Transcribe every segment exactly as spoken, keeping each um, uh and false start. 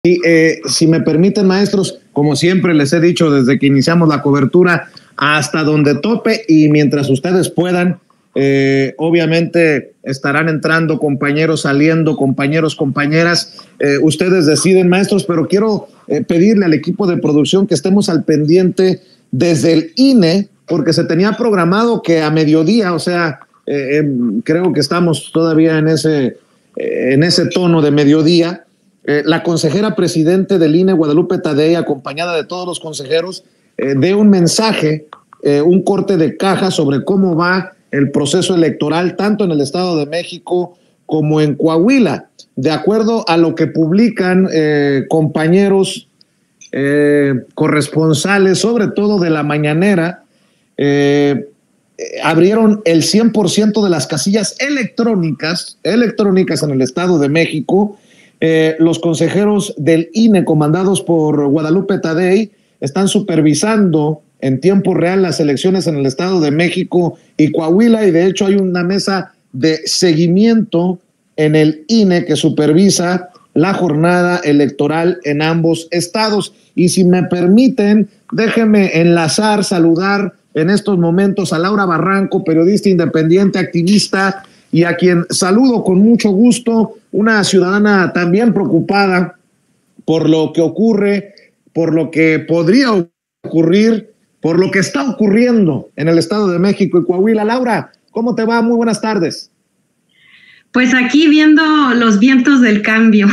Y eh, si me permiten, maestros, como siempre les he dicho desde que iniciamos la cobertura, hasta donde tope y mientras ustedes puedan, eh, obviamente estarán entrando compañeros, saliendo compañeros, compañeras, eh, ustedes deciden, maestros, pero quiero eh, pedirle al equipo de producción que estemos al pendiente desde el I N E, porque se tenía programado que a mediodía, o sea, eh, eh, creo que estamos todavía en ese, eh, en ese tono de mediodía. Eh, la consejera presidente del I N E, Guadalupe Tadei, acompañada de todos los consejeros, eh, dé un mensaje, eh, un corte de caja sobre cómo va el proceso electoral, tanto en el Estado de México como en Coahuila. De acuerdo a lo que publican eh, compañeros eh, corresponsales, sobre todo de la mañanera, eh, abrieron el cien por ciento de las casillas electrónicas, electrónicas en el Estado de México. Eh, los consejeros del I N E, comandados por Guadalupe Tadei, están supervisando en tiempo real las elecciones en el Estado de México y Coahuila, y de hecho hay una mesa de seguimiento en el I N E que supervisa la jornada electoral en ambos estados. Y si me permiten, déjenme enlazar, saludar en estos momentos a Laura Barranco, periodista independiente, activista, y a quien saludo con mucho gusto, una ciudadana también preocupada por lo que ocurre, por lo que podría ocurrir, por lo que está ocurriendo en el Estado de México y Coahuila. Laura, ¿cómo te va? Muy buenas tardes. Pues aquí viendo los vientos del cambio.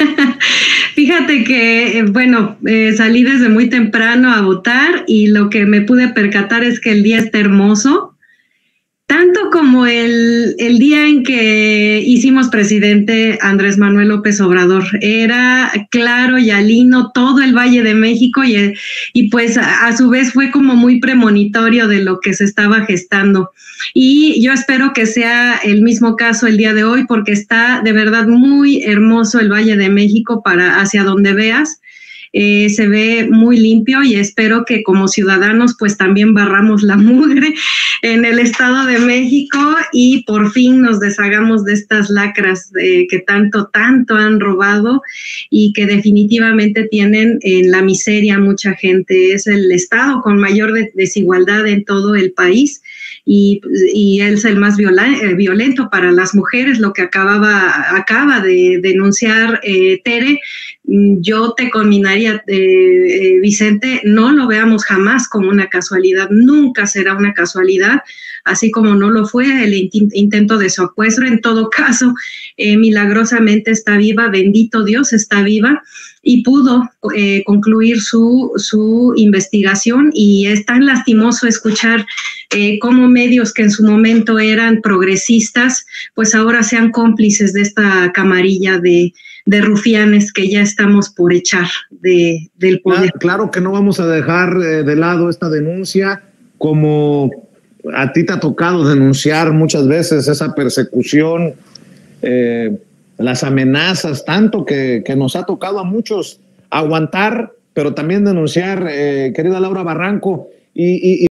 Fíjate que, bueno, eh, salí desde muy temprano a votar y lo que me pude percatar es que el día está hermoso. Tanto como el, el día en que hicimos presidente Andrés Manuel López Obrador. Era claro y alino todo el Valle de México y, y pues a, a su vez fue como muy premonitorio de lo que se estaba gestando. Y yo espero que sea el mismo caso el día de hoy, porque está de verdad muy hermoso el Valle de México para hacia donde veas. Eh, se ve muy limpio y espero que como ciudadanos pues también barramos la mugre en el Estado de México y por fin nos deshagamos de estas lacras eh, que tanto, tanto han robado y que definitivamente tienen en la miseria mucha gente. Es el estado con mayor de desigualdad en todo el país y, y es el más viola, eh, violento para las mujeres, lo que acababa, acaba de denunciar eh, Tere. Yo te conminaría, eh, eh, Vicente, no lo veamos jamás como una casualidad, nunca será una casualidad, así como no lo fue el int intento de secuestro. En todo caso, eh, milagrosamente está viva, bendito Dios, está viva y pudo eh, concluir su, su investigación, y es tan lastimoso escuchar eh, cómo medios que en su momento eran progresistas, pues ahora sean cómplices de esta camarilla de de rufianes que ya estamos por echar de, del poder. Claro, claro que no vamos a dejar eh, de lado esta denuncia, como a ti te ha tocado denunciar muchas veces esa persecución, eh, las amenazas, tanto que, que nos ha tocado a muchos aguantar, pero también denunciar, eh, querida Laura Barranco, y, y, y